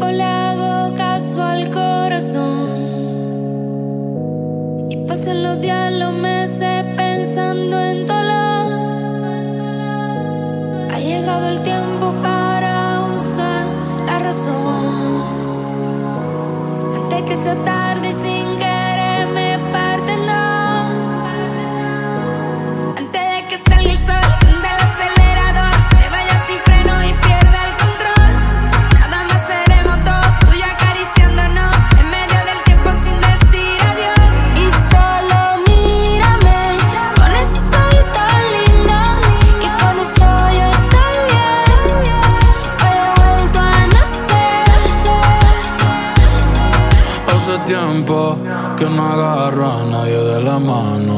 o le hago caso al corazón. Y pasan los días, los meses pensando en dolor. Ha llegado el tiempo para usar la razón. Antes que sea tarde y sin querer me parte, no. Antes de que salga el sol del acelerador, me vaya sin freno y pierda el control. Nada más seremos dos, tú y yo acariciándonos en medio del tiempo sin decir adiós. Y solo mírame con ese ojos tan lindo, que con eso yo estoy bien. Hoy he vuelto a nacer. Hace tiempo que no agarro a nadie de la mano.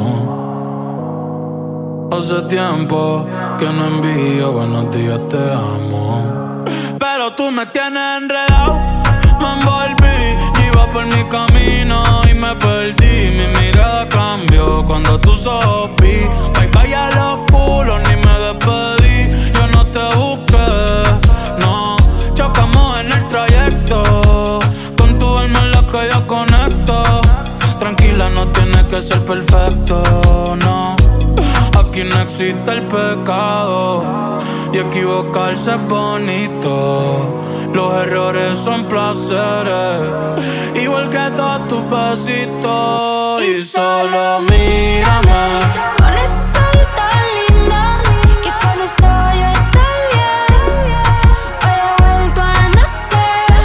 Hace tiempo que no envío buenos días, te amo. Pero tú me tienes enredado. Me envolví, iba por mi camino y me perdí. Mi mirada cambió cuando tú sopí. Bye bye a los culos, ni me despedí. Yo no te busqué, no. Chocamos en el trayecto. Con tu alma es la que yo conecto. Tranquila, no tienes que ser perfecto, no. Aquí no existe el pecado y equivocarse es bonito. Los errores son placeres, igual que todos tus besitos. Y solo mírame Con ese ojos tan lindo, que con eso yo estoy bien. Hoy he vuelto a nacer.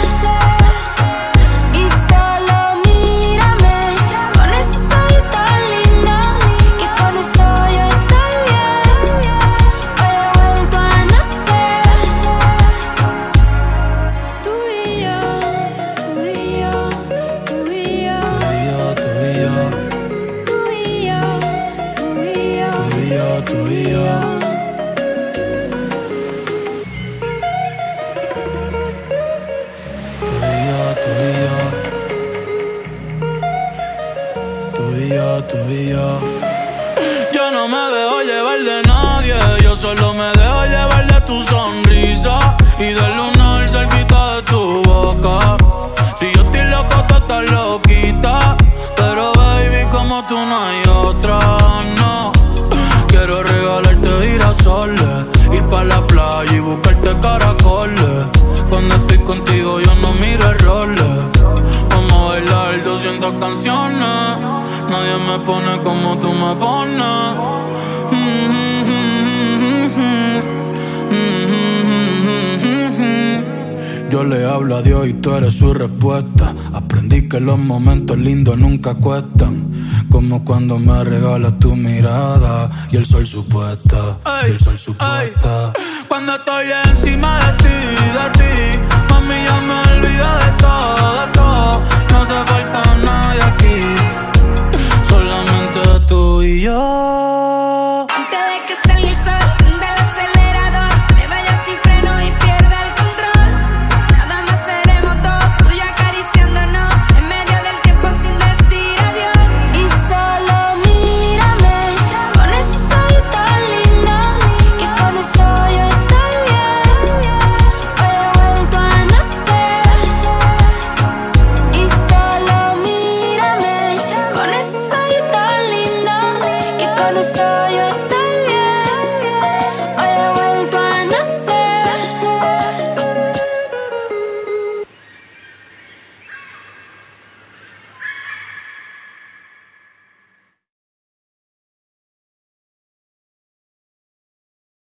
Y solo mírame con ese ojos tan lindo, que con eso yo estoy bien. Hoy he vuelto a nacer. Tú y yo, tú y yo, tú y yo, tú y yo, tú y yo, tú y yo, tú y yo, tú y yo. Tú y yo. Yo no me dejo llevar de nadie, yo solo me dejo llevar de tu sonrisa y del lunar cerquita de tu boca. Si yo estoy loco, tú estás loquita, pero baby, como tú no hay otra, no. Quiero regalarte girasoles, ir pa' la playa y buscarte caracoles. Cuando estoy contigo yo no miro errores. Vamos a bailar 200 canciones. Nadie me pone como tú me pones. Yo le hablo a Dios y tú eres su respuesta. Aprendí que los momentos lindos nunca cuestan, como cuando me regalas tu mirada y el sol supuesta, y el sol supuesta. Cuando estoy encima de ti, mami, ya me olvido de todo, de todo. No hace falta nadie aquí, solamente tú y yo. Antes de que salga el sol del acelerador, me vaya sin freno y pierda el control. Nada más seremos dos, tú y yo acariciándonos en medio del tiempo sin decir adiós. Y solo mírame con ese ojos tan lindo, que con eso yo estoy bien. Hoy he vuelto a nacer. Y solo mírame con ese ojos tan lindo, que con eso yo estoy bien.